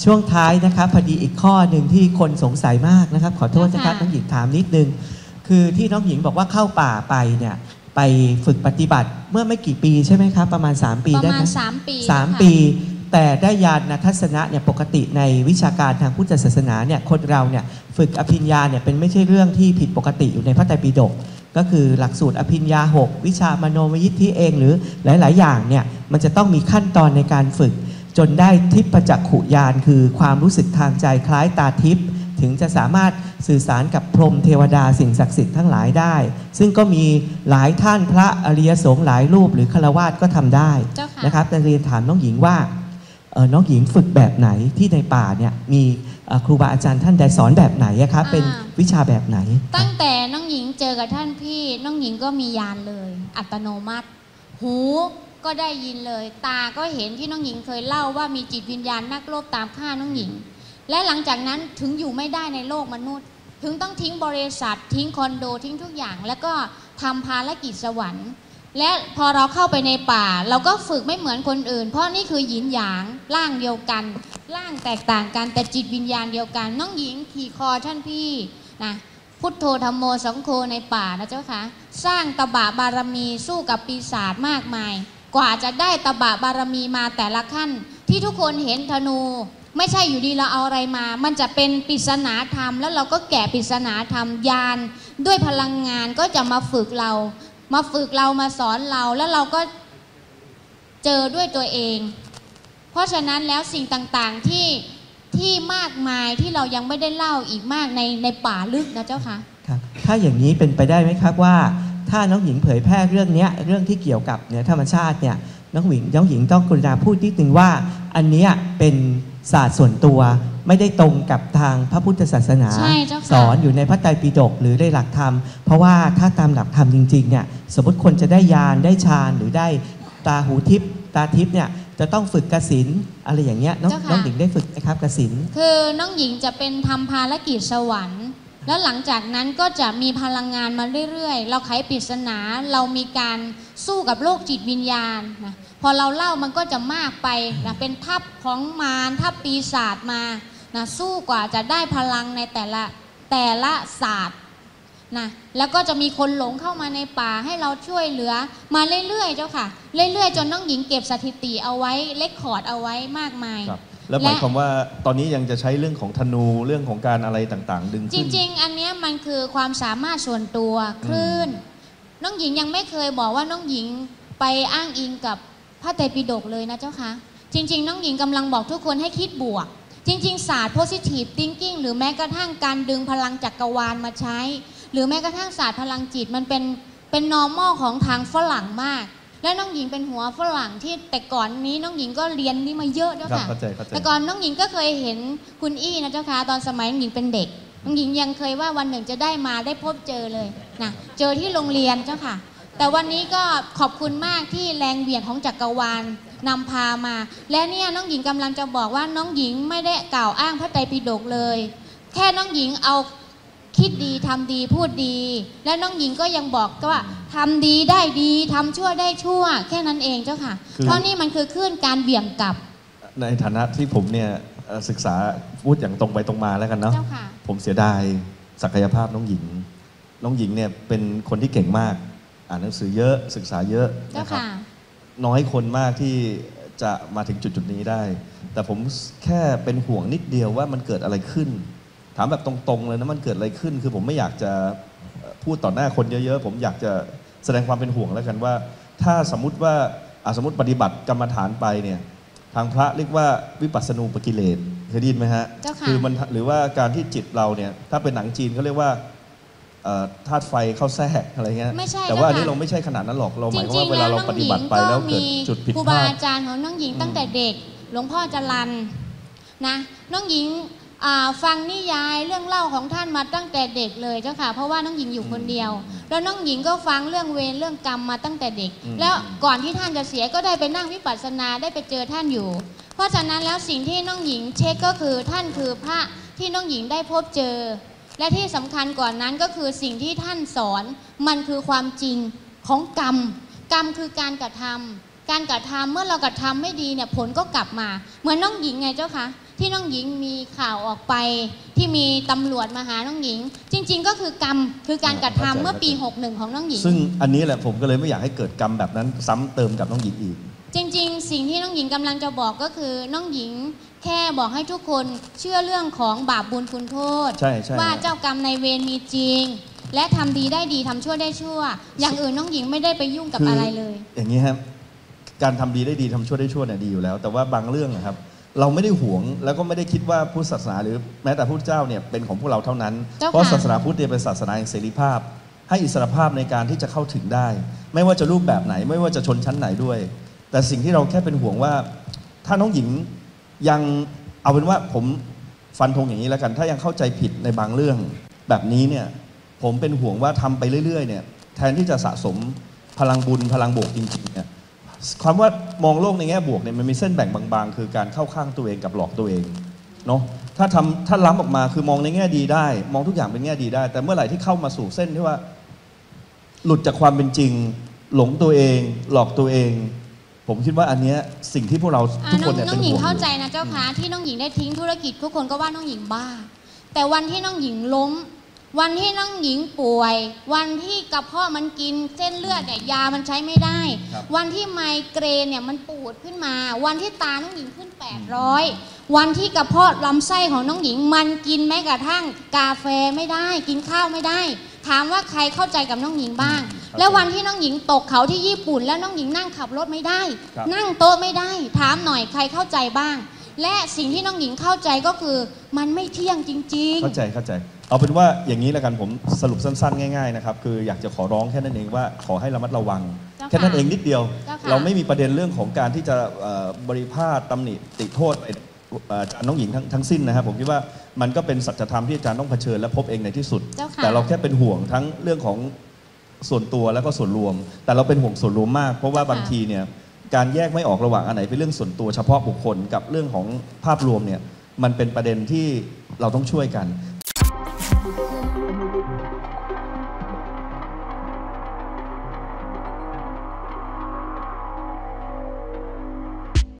ช่วงท้ายนะครับพอดีอีกข้อหนึ่งที่คนสงสัยมากนะครับขอโทษนะครับน้องหญิงถามนิดนึงคือที่น้องหญิงบอกว่าเข้าป่าไปเนี่ยไปฝึกปฏิบัติเมื่อไม่กี่ปีใช่ไหมครับประมาณ3 ปีได้ไหมประมาณ 3 ปี 3 ปีแต่ได้ญาณทัศนะเนี่ยปกติในวิชาการทางพุทธศาสนาเนี่ยคนเราเนี่ยฝึกอภิญญาเนี่ยเป็นไม่ใช่เรื่องที่ผิดปกติอยู่ในพระไตรปิฎกก็คือหลักสูตรอภิญญา6วิชามโนมยิทธิเองหรือหลายๆอย่างเนี่ยมันจะต้องมีขั้นตอนในการฝึกจนได้ทิพจักขุญาณคือความรู้สึกทางใจคล้ายตาทิพย์ถึงจะสามารถสื่อสารกับพรหมเทวดาสิ่งศักดิ์สิทธิ์ทั้งหลายได้ซึ่งก็มีหลายท่านพระอริยสงฆ์หลายรูปหรือฆราวาสก็ทำได้นะครับแต่เรียนถามน้องหญิงว่าน้องหญิงฝึกแบบไหนที่ในป่าเนี่ยมีครูบาอาจารย์ท่านใดสอนแบบไหนครับเป็นวิชาแบบไหนตั้งแต่น้องหญิงเจอกับท่านพี่น้องหญิงก็มีญาณเลยอัตโนมัติหูก็ได้ยินเลยตาก็เห็นที่น้องหญิงเคยเล่าว่ามีจิตวิญญาณนักโลภตามฆ่าน้องหญิงและหลังจากนั้นถึงอยู่ไม่ได้ในโลกมนุษย์ถึงต้องทิ้งบริษัททิ้งคอนโดทิ้งทุกอย่างแล้วก็ทำภารกิจสวรรค์และพอเราเข้าไปในป่าเราก็ฝึกไม่เหมือนคนอื่นเพราะนี่คือหยินหยางร่างเดียวกันร่างแตกต่างกันแต่จิตวิญญาณเดียวกันน้องหญิงขี่คอท่านพี่นะพุทโธธัมโมสังโฆในป่านะเจ้าค่ะสร้างตบะบารมีสู้กับปีศาจมากมายกว่าจะได้ตบะบารมีมาแต่ละขั้นที่ทุกคนเห็นธนูไม่ใช่อยู่ดีเราเอาอะไรมามันจะเป็นปริศนาธรรมแล้วเราก็แกะปริศนาธรรมญาณด้วยพลังงานก็จะมาฝึกเรามาสอนเราแล้วเราก็เจอด้วยตัวเองเพราะฉะนั้นแล้วสิ่งต่างๆที่มากมายที่เรายังไม่ได้เล่าอีกมากในป่าลึกนะเจ้าค่ะครับถ้าอย่างนี้เป็นไปได้ไหมครับว่าถ้าน้องหญิงเผยแพร่เรื่องนี้เรื่องที่เกี่ยวกับเหนือธรรมชาติเนี่ยน้องหญิงต้องกรุณาพูดนิดนึงว่าอันนี้เป็นศาสตร์ส่วนตัวไม่ได้ตรงกับทางพระพุทธศาสนาสอนอยู่ในพระไตรปิฎกหรือในหลักธรรมเพราะว่าถ้าตามหลักธรรมจริงๆเนี่ยสมมติคนจะได้ญาณได้ฌานหรือได้ตาหูทิพย์ตาทิพย์เนี่ยจะต้องฝึกกสิณอะไรอย่างเงี้ยน้องหญิงได้ฝึกไหมครับกสิณคือน้องหญิงจะเป็นทำภารกิจสวรรค์แล้วหลังจากนั้นก็จะมีพลังงานมาเรื่อยๆเราไขปริศนาเรามีการสู้กับโลกจิตวิญญาณนะพอเราเล่ามันก็จะมากไปนะเป็นทัพของมารทัพปีศาจมานะสู้กว่าจะได้พลังในแต่ละศาสตร์นะแล้วก็จะมีคนหลงเข้ามาในป่าให้เราช่วยเหลือมาเรื่อยๆเจ้าค่ะเรื่อยๆจนน้องหญิงเก็บสถิติเอาไว้เลคคอร์ดเอาไว้มากมายแล้วหมายความว่าตอนนี้ยังจะใช้เรื่องของธนูเรื่องของการอะไรต่างๆดึงขึ้นจริงๆอันนี้มันคือความสามารถส่วนตัวคลื่นน้องหญิงยังไม่เคยบอกว่าน้องหญิงไปอ้างอิงกับพระไตรปิฎกเลยนะเจ้าคะจริงๆน้องหญิงกำลังบอกทุกคนให้คิดบวกจริงๆศาสตร์ positive thinking หรือแม้กระทั่งการดึงพลังจักรวาลมาใช้หรือแม้กระทั่งศาสตร์พลังจิตมันเป็น normal ของทางฝรั่งมากและน้องหญิงเป็นหัวฝรั่งที่แต่ก่อนนี้น้องหญิงก็เรียนนี่มาเยอะเจ้าค่ะแต่ก่อนน้องหญิงก็เคยเห็นคุณอี้นะเจ้าค่ะตอนสมัยน้องหญิงเป็นเด็กน้องหญิงยังเคยว่าวันหนึ่งจะได้พบเจอเลยนะเจอที่โรงเรียนเจ้าค่ะแต่วันนี้ก็ขอบคุณมากที่แรงเหวี่ยงของจักรวาลนำพามาและเนี่ยน้องหญิงกำลังจะบอกว่าน้องหญิงไม่ได้กล่าวอ้างพระไตรปิฎกเลยแค่น้องหญิงเอาคิดดีทำดีพูดดีและน้องหญิงก็ยังบอกว่าทำดีได้ดีทำชั่วได้ชั่วแค่นั้นเองเจ้าค่ะเพราะนี่มันคือคลื่นการเบี่ยงกลับในฐานะที่ผมเนี่ยศึกษาพูดอย่างตรงไปตรงมาแล้วกันเนาะผมเสียดายศักยภาพน้องหญิงเนี่ยเป็นคนที่เก่งมากอ่านหนังสือเยอะศึกษาเยอะนะครับน้อยคนมากที่จะมาถึงจุดนี้ได้แต่ผมแค่เป็นห่วงนิดเดียวว่ามันเกิดอะไรขึ้นถามแบบตรงๆเลยนะมันเกิดอะไรขึ้นคือผมไม่อยากจะพูดต่อหน้าคนเยอะๆผมอยากจะแสดงความเป็นห่วงแล้วกันว่าถ้าสมมติว่าสมมติปฏิบัติกรรมฐานไปเนี่ยทางพระเรียกว่าวิปัสสนูปกิเลสเคยได้ยินไหมฮะคือมันหรือว่าการที่จิตเราเนี่ยถ้าเป็นหนังจีนเขาเรียกว่าธาตุไฟเข้าแทรกอะไรเงี้ยแต่ว่าอันนี้เราไม่ใช่ขนาดนั้นหรอกเราหมายความว่าเวลาเราปฏิบัติไปแล้วเกิดจุดผิดพลาดครูบาอาจารย์ของน้องหญิงตั้งแต่เด็กหลวงพ่อจรัญนะน้องหญิงฟังนิยายเรื่องเล่าของท่านมาตั้งแต่เด็กเลยเจ้าค่ะเพราะว่าน้องหญิงอยู่คนเดียวแล้วน้องหญิงก็ฟังเรื่องเวรเรื่องกรรมมาตั้งแต่เด็กแล้วก่อนที่ท่านจะเสียก็ได้ไปนั่งวิปัสสนาได้ไปเจอท่านอยู่เพราะฉะนั้นแล้วสิ่งที่น้องหญิงเช็คก็คือท่านคือพระที่น้องหญิงได้พบเจอและที่สำคัญก่อนนั้นก็คือสิ่งที่ท่านสอนมันคือความจริงของกรรมคือการกระทำเมื่อเรากระทำไม่ดีเนี่ยผลก็กลับมาเหมือนน้องหญิงไงเจ้าคะที่น้องหญิงมีข่าวออกไปที่มีตำรวจมาหาน้องหญิง จริงๆก็คือกรรมคือการกระทำเมื่อปี 61 ของน้องหญิงซึ่งอันนี้แหละผมก็เลยไม่อยากให้เกิดกรรมแบบนั้นซ้ำเติมกับน้องหญิงอีกจริงๆสิ่งที่น้องหญิงกำลังจะบอกก็คือน้องหญิงแค่บอกให้ทุกคนเชื่อเรื่องของบาปบุญคุณโทษว่าเจ้ากรรมนายเวรมีจริงและทำดีได้ดีทำชั่วได้ชั่วอย่างอื่นน้องหญิงไม่ได้ไปยุ่งกับอะไรเลยอย่างนี้ครับการทำดีได้ดีทำชั่วได้ชั่วเนี่ยดีอยู่แล้วแต่ว่าบางเรื่องนะครับเราไม่ได้หวงแล้วก็ไม่ได้คิดว่าพุทธศาสนาหรือแม้แต่พระพุทธเจ้าเนี่ยเป็นของพวกเราเท่านั้นเพราะศาสนาพุทธเนี่ยเป็นศาสนาแห่งเสรีภาพให้อิสรภาพในการที่จะเข้าถึงได้ไม่ว่าจะรูปแบบไหนไม่ว่าจะชนชั้นไหนด้วยแต่สิ่งที่เราแค่เป็นห่วงว่าถ้าน้องหญิงยังเอาเป็นว่าผมฟันธงอย่างนี้แล้วกันถ้ายังเข้าใจผิดในบางเรื่องแบบนี้เนี่ยผมเป็นห่วงว่าทำไปเรื่อยๆเนี่ยแทนที่จะสะสมพลังบุญพลังบวกจริงๆเนี่ยความว่ามองโลกในแง่บวกเนี่ยมันมีเส้นแบ่งบางๆคือการเข้าข้างตัวเองกับหลอกตัวเองเนาะถ้าล้ำออกมาคือมองในแง่ดีได้มองทุกอย่างเป็นแง่ดีได้แต่เมื่อไหร่ที่เข้ามาสู่เส้นที่ว่าหลุดจากความเป็นจริงหลงตัวเองหลอกตัวเองผมคิดว่าอันนี้สิ่งที่พวกเราทุกคนเนี่ยเป็นห่วงน้องหญิงเข้าใจนะเจ้าค่ะที่น้องหญิงได้ทิ้งธุรกิจทุกคนก็ว่าน้องหญิงบ้าแต่วันที่น้องหญิงล้มวันที่น้องหญิงป่วยวันที่กระเพาะมันกินเส้นเลือดเนี่ยยามันใช้ไม่ได้วันที่ไมเกรนเนี่ยมันปวดขึ้นมาวันที่ตาน้องหญิงขึ้น800วันที่กระเพาะลำไส้ของน้องหญิงมันกินแม้กระทั่งกาแฟไม่ได้กินข้าวไม่ได้ถามว่าใครเข้าใจกับน้องหญิงบ้างแล้ววันที่น้องหญิงตกเขาที่ญี่ปุ่นแล้วน้องหญิงนั่งขับรถไม่ได้นั่งโต๊ะไม่ได้ถามหน่อยใครเข้าใจบ้างและสิ่งที่น้องหญิงเข้าใจก็คือมันไม่เที่ยงจริงๆเข้าใจเอาเป็นว่าอย่างนี้แล้วกันผมสรุปสั้นๆง่ายๆนะครับคืออยากจะขอร้องแค่นั้นเองว่าขอให้ระมัดระวังแค่นั้นเองนิดเดียวเราไม่มีประเด็นเรื่องของการที่จะบริพาทตำหนิติโทษอาจารย์น้องหญิงทั้งสิ้นนะครับผมคิดว่ามันก็เป็นสัจธรรมที่อาจารย์ต้องเผชิญและพบเองในที่สุดแต่เราแค่เป็นห่วงทั้งเรื่องของส่วนตัวแล้วก็ส่วนรวมแต่เราเป็นห่วงส่วนรวมมากเพราะว่าบางทีเนี่ยการแยกไม่ออกระหว่างอันไหนเป็นเรื่องส่วนตัวเฉพาะบุคคลกับเรื่องของภาพรวมเนี่ยมันเป็นประเด็นที่เราต้องช่วยกัน